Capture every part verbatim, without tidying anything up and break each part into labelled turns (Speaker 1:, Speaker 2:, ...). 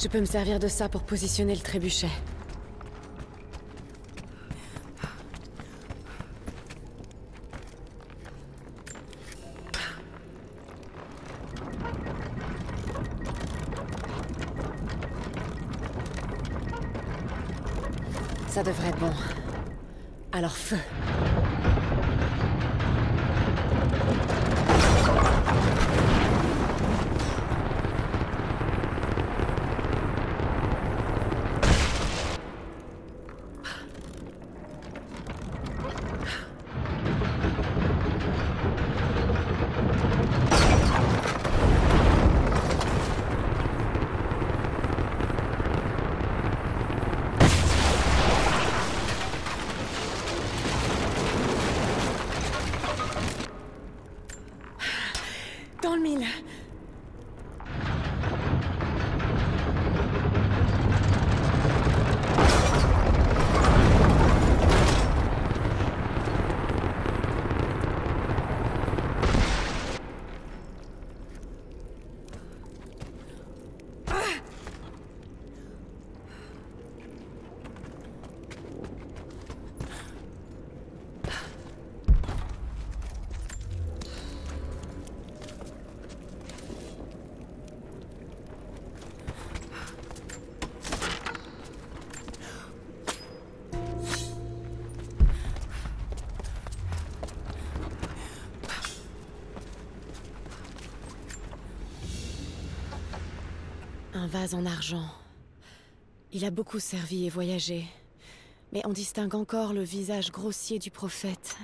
Speaker 1: Je peux me servir de ça pour positionner le trébuchet. Ça devrait être bon. Alors feu! Dans le mille. Un vase en argent. Il a beaucoup servi et voyagé. Mais on distingue encore le visage grossier du prophète.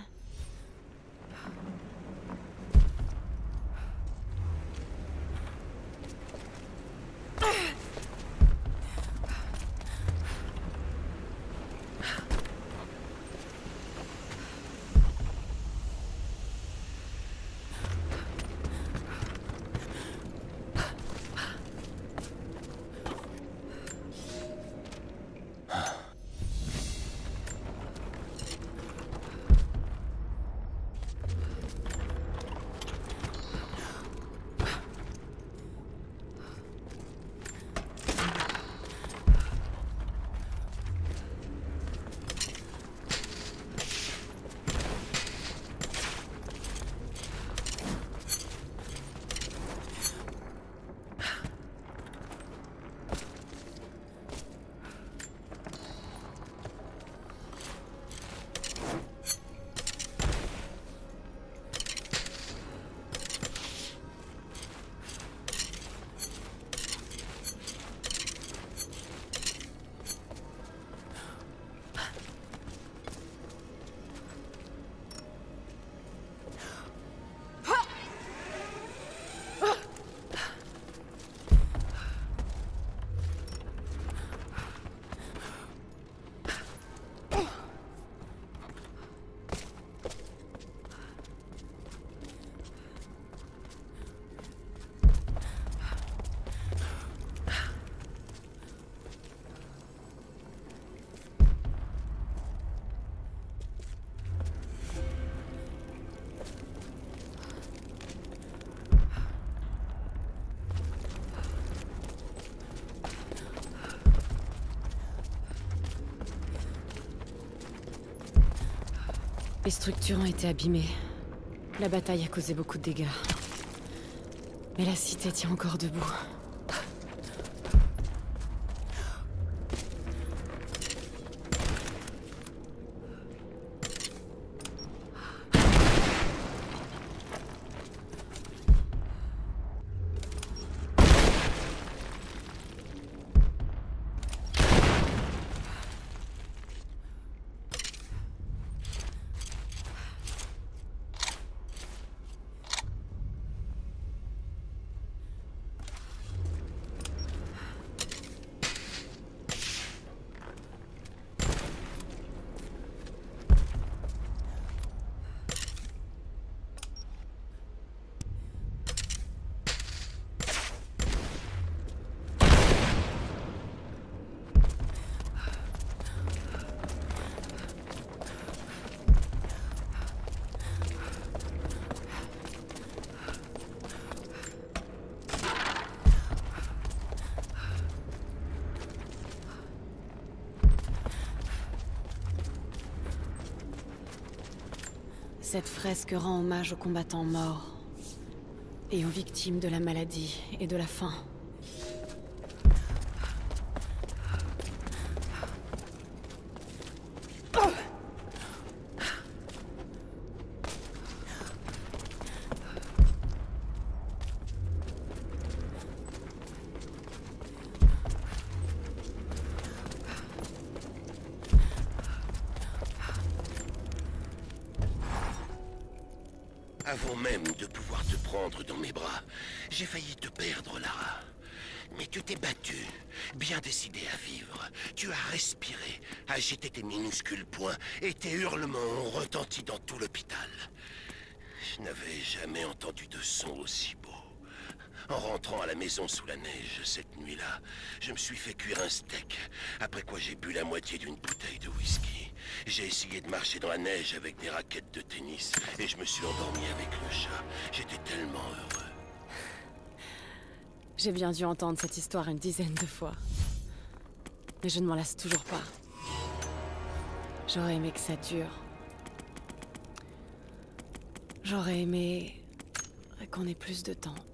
Speaker 1: Les structures ont été abîmées. La bataille a causé beaucoup de dégâts. Mais la cité tient encore debout. Cette fresque rend hommage aux combattants morts et aux victimes de la maladie et de la faim.
Speaker 2: Avant même de pouvoir te prendre dans mes bras, j'ai failli te perdre, Lara. Mais tu t'es battue, bien décidée à vivre. Tu as respiré, agité tes minuscules poings, et tes hurlements ont retenti dans tout l'hôpital. Je n'avais jamais entendu de son aussi beau. En rentrant à la maison sous la neige, cette nuit-là, je me suis fait cuire un steak, après quoi j'ai bu la moitié d'une bouteille de whisky. J'ai essayé de marcher dans la neige avec des raquettes de tennis, et je me suis endormi avec le chat. J'étais tellement heureux.
Speaker 1: J'ai bien dû entendre cette histoire une dizaine de fois. Mais je ne m'en lasse toujours pas. J'aurais aimé que ça dure. J'aurais aimé qu'on ait plus de temps.